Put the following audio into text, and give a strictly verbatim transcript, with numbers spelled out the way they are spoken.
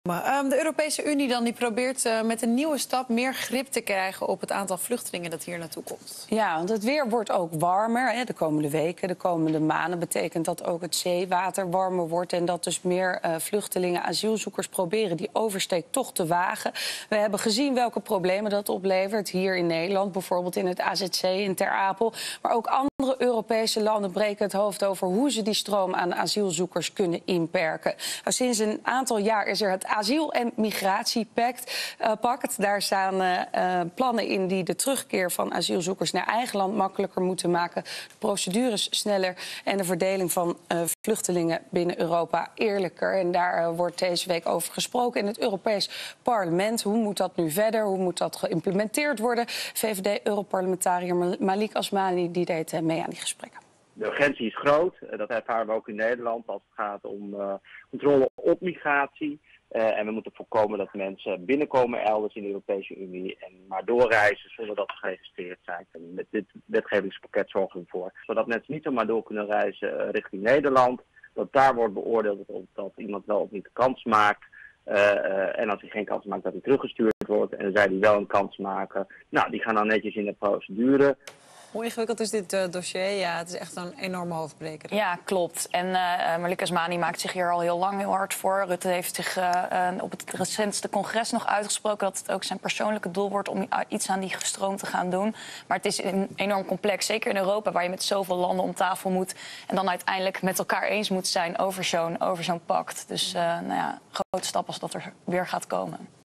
Um, de Europese Unie dan, die probeert uh, met een nieuwe stap meer grip te krijgen op het aantal vluchtelingen dat hier naartoe komt. Ja, want het weer wordt ook warmer. Hè. De komende weken, de komende maanden betekent dat ook het zeewater warmer wordt. En dat dus meer uh, vluchtelingen, asielzoekers proberen die oversteek toch te wagen. We hebben gezien welke problemen dat oplevert. Hier in Nederland, bijvoorbeeld in het A Z C in Ter Apel. Maar ook andere Europese landen breken het hoofd over hoe ze die stroom aan asielzoekers kunnen inperken. Nou, sinds een aantal jaar is er het Asiel- en Migratiepact. Uh, pact. Daar staan uh, uh, plannen in die de terugkeer van asielzoekers naar eigen land makkelijker moeten maken. De procedures sneller en de verdeling van uh, vluchtelingen binnen Europa eerlijker. En daar uh, wordt deze week over gesproken in het Europees Parlement. Hoe moet dat nu verder? Hoe moet dat geïmplementeerd worden? V V D-Europarlementariër Malik Asmani die deed uh, mee aan die gesprekken. De urgentie is groot. Dat ervaren we ook in Nederland als het gaat om uh, controle op migratie. Uh, en we moeten voorkomen dat mensen binnenkomen elders in de Europese Unie en maar doorreizen zonder dat ze geregistreerd zijn. En met dit wetgevingspakket zorgen we ervoor. Zodat mensen niet zomaar door kunnen reizen uh, richting Nederland. Dat daar wordt beoordeeld dat, dat iemand wel of niet de kans maakt. Uh, uh, en als hij geen kans maakt dat hij teruggestuurd wordt. En zij die wel een kans maken, nou die gaan dan netjes in de procedure. Hoe ingewikkeld is dit uh, dossier? Ja, het is echt een enorme hoofdbreker. Ja, klopt. En uh, Malik Asmani maakt zich hier al heel lang heel hard voor. Rutte heeft zich uh, uh, op het recentste congres nog uitgesproken dat het ook zijn persoonlijke doel wordt om iets aan die gestroom te gaan doen. Maar het is een enorm complex, zeker in Europa, waar je met zoveel landen om tafel moet en dan uiteindelijk met elkaar eens moet zijn over zo'n over zo'n pact. Dus uh, nou ja, grote stap als dat er weer gaat komen.